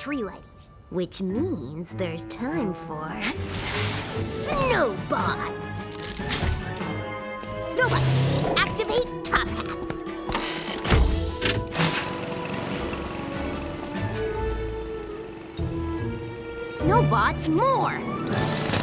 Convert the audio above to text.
tree lighting, which means there's time for Snowbots! Snowbots, activate Top Hats! Snowbots more!